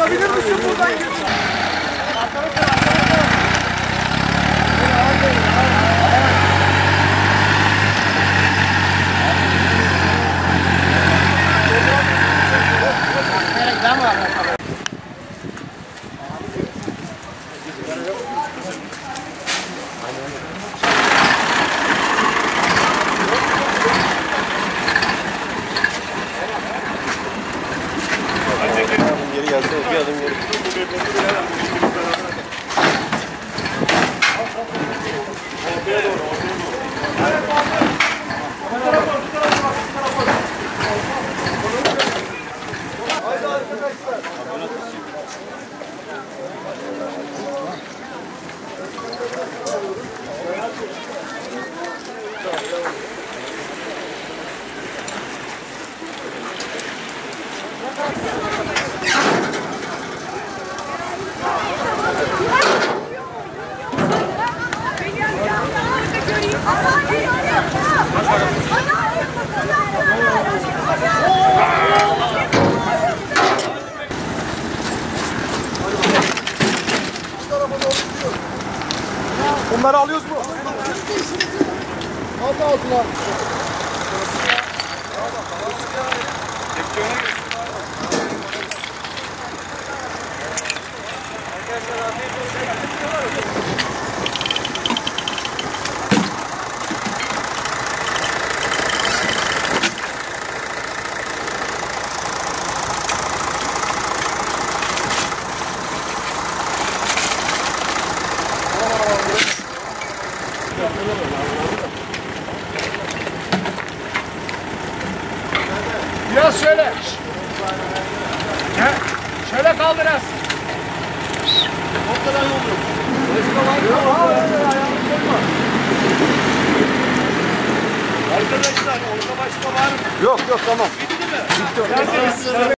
Çıkabilir misin buradan? Geri gelsene, bir adım geri. Haydi arkadaşlar. Bunları alıyoruz mu? Aldı aldılar. Biraz şöyle. Şöyle kal biraz. O kadar yol yok. Arkadaşlar orada başka var mı? Yok yok tamam. Bitti mi? Bitti.